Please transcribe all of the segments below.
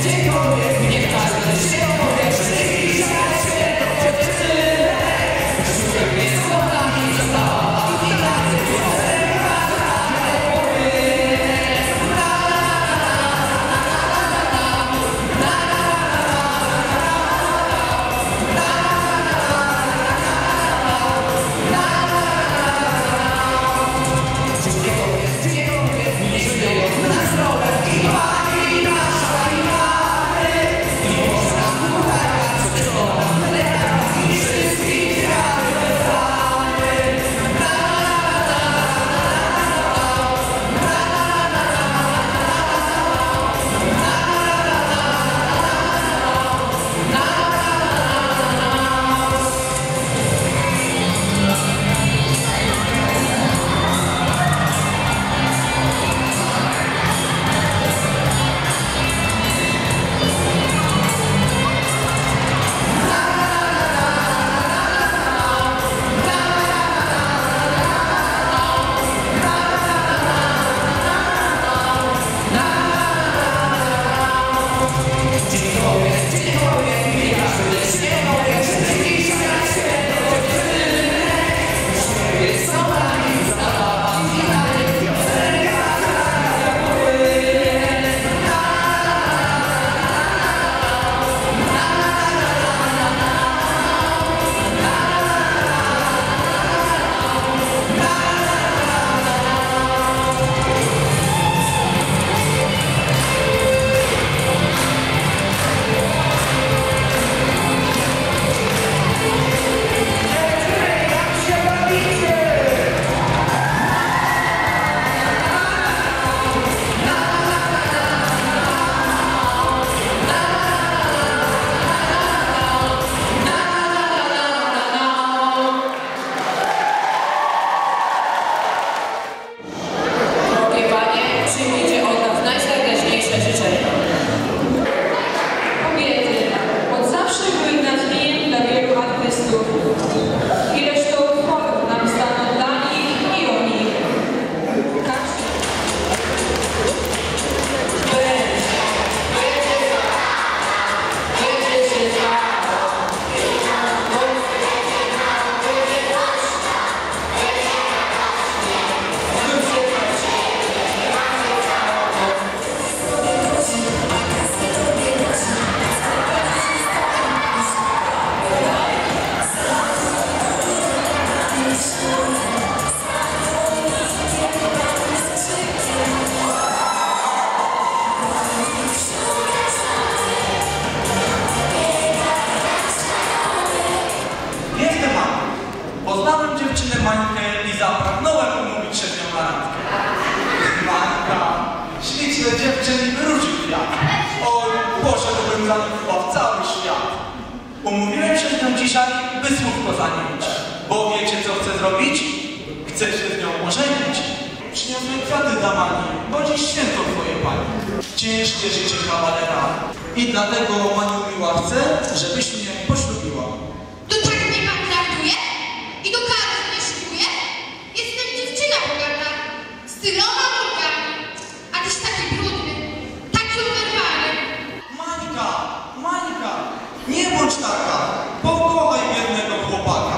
dziewczyn wyróżnił kwiat. Oj, poszedłbym za nim chyba w cały świat. Umówiłem się z nią dzisiaj, by słówko zanić. Bo wiecie, co chcę zrobić? Chcę się z nią ożenić. Przyniosłem kwiaty dla Mani, bo dziś święto twoje pani. Ciężkie życie kawalera. I dlatego Maniu miła chcę, żebyś mnie poślubiła. To tak mnie pan traktuje? I do kary mnie szykuje? Jestem dziewczyna bogata, z tyloma nogami, a tyś taki brudny, taki oberwany. Mańka, Mańka, nie bądź taka, pokochaj biednego chłopaka.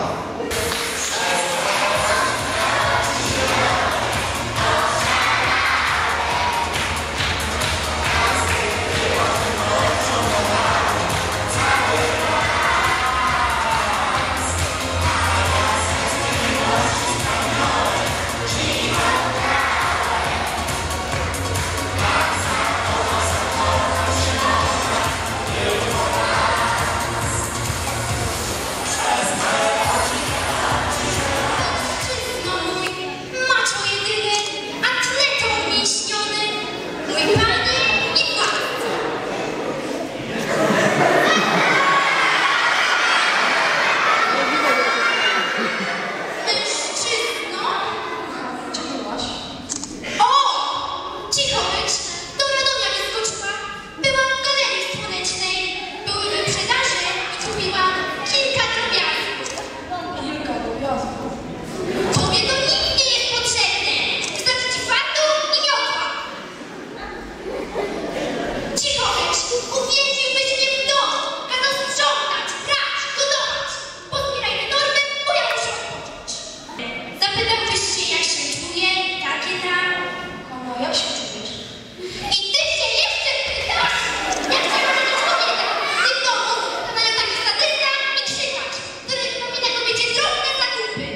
Uwięziłbyś mnie w domu, kazał sprzątać, prać, gotować. Pozbieraj te torby, bo ja muszę odpocząć. Zapytałbyś się, jak się czuję, takie tam. Komo, jak się czujesz? I ty się jeszcze pytasz? Jak się może do człowieka? Ty w domu wyglądają taki sadysta i krzykacz, który wypomina kobiecie drobne zakupy.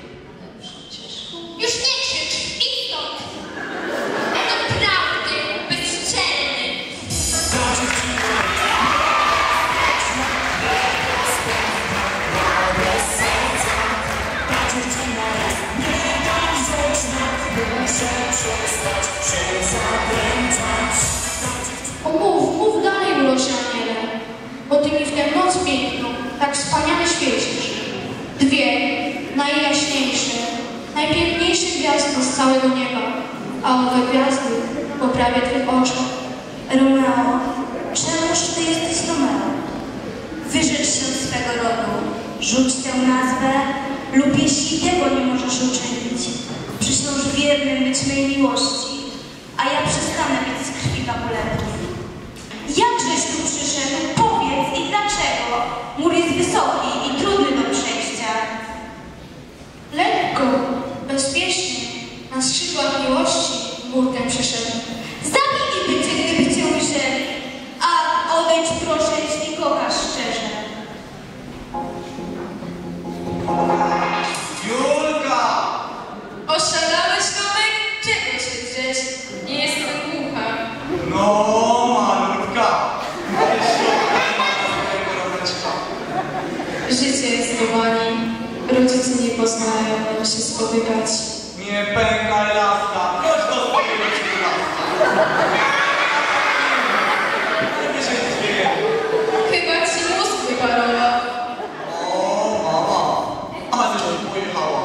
Już nie krzycz, idź stąd. Naprawdę bezczelny. O, mów dalej, Ulosie Aniele, bo ty mi w tę noc piękną tak wspaniale świecisz. Dwie najjaśniejsze, najpiękniejsze gwiazdy z całego nieba, a owe gwiazdy po prawie twych oczu. Romeo, czemuż ty jesteś Romeo? Wyrzecz się swego rodu, rzuć tę nazwę, lub jeśli tego nie możesz uczynić, przysiąż wiernym być mej miłości, a ja przestanę mieć z krwi kapuletów. Jakżeś tu przyszedł? Powiedz i dlaczego? Mur jest wysoki i trudny do przejścia. Lekko, bezpiecznie, na skrzydłach miłości mur ten przeszedł. Zabiliby cię, gdyby cię ujrzeli, a odejdź proszę, jeśli kochasz szczerze. Julka! Oszalałeś, Tomek? Czego się drzeć? Nie jestem głucha. No, malutka. Ale środka nie ma swojego rodeczka. Życie jest chowani, rodzice nie poznają się spotykać. Nie pękaj, laska. Chodź do swojego laska. Nie się dzieje. Chyba ci mózg wyparował. O, mama. Ale żeś pojechała.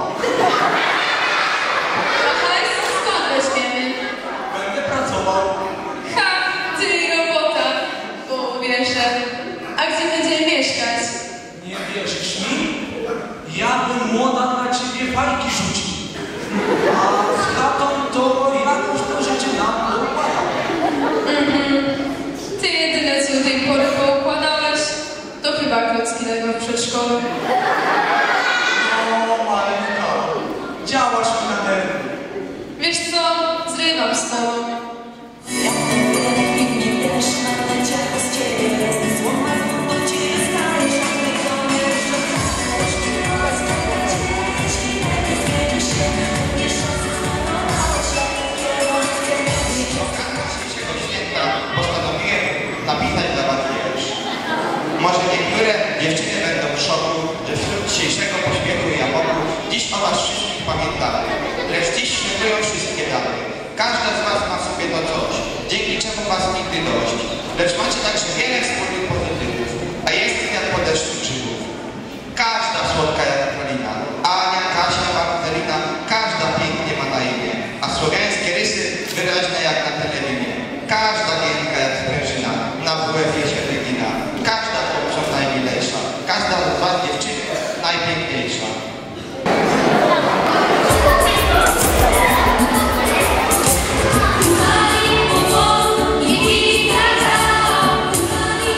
A hajs skąd weźmiemy? Będę pracował. Ha, czyli robota. Bo wierzę. A gdzie będziemy mieszkać? Nie wierzysz mi? Ja bym młoda dla ciebie fajki rzucił. A z tatą to jakoś to życie nam układa. Ty jedyne co do tej pory poukładałaś, to chyba klocki Lego w przedszkolu. O, maleńka. Działasz mi na nerwy. Wiesz co? Zrywam z tobą. Postanowiłem napisać dla was wiersz. Może niektóre dziewczyny będą w szoku, że wśród dzisiejszego pośpiechu i amoku dziś o was wszystkich pamiętamy. Lecz dziś świętują wszystkie daty. Każda z was ma w sobie to coś, dzięki czemu was nigdy dość. Lecz macie także wiele wspólnych pozytywów, a jest ich jak po deszczu grzybów. Każda słodka jak Karolina, Ania, Kasia, Marcelina, każda pięknie ma na imię, a słowiańskie rysy wyraźne jak na telewizie. Każda giętka jak sprężyna, na WF-ie się wygina. Każda chłopcza najmilejsza, każda z was dziewczyny najpiękniejsza. Mali,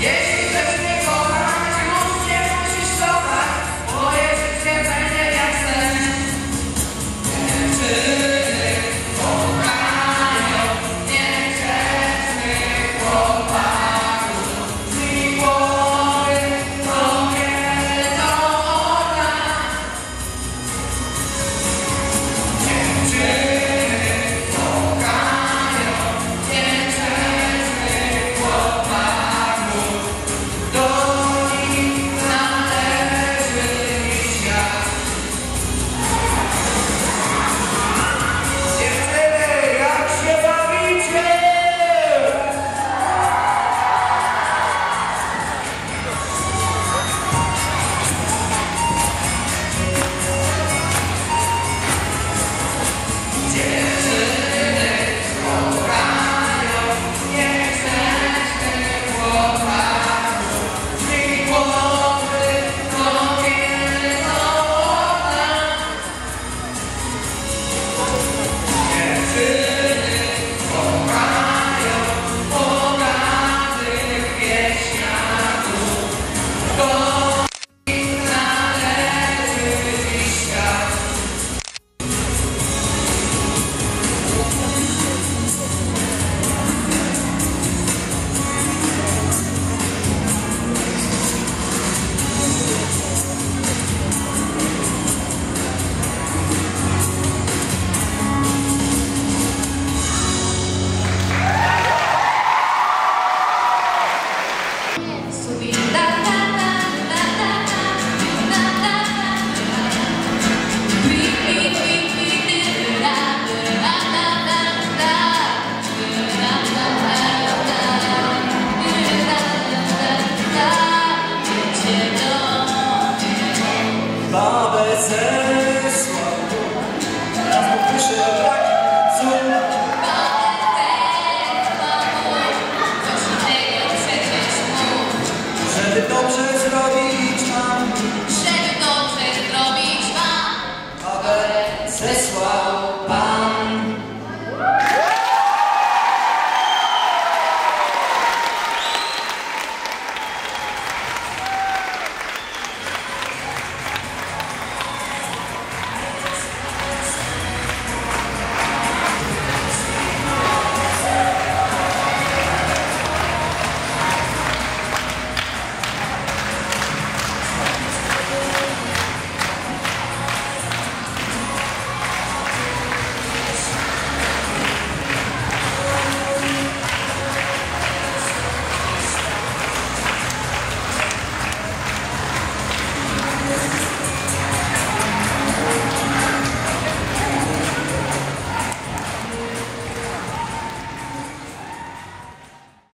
Jeśli chcesz mnie kochać, już nie musisz szukać, moje życie będzie jak sen. Dziewczyny kochają niegrzecznych chłopaków, z ich głowy to wiedzą ona. Dziewczyny kochają niegrzecznych chłopaków, do nich należy mi świat. Dziewczyny, jak się bawicie? Dziewczyny kochają niegrzecznych chłopaków, z ich głowy to wiedzą ona. Dziewczyny kochają bogatych wieśniaków, do nich należy dziś świat. Babę